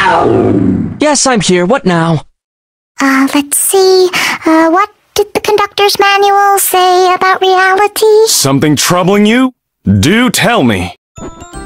Yes, I'm here. What now? Let's see. What did the conductor's manual say about reality? Something troubling you? Do tell me.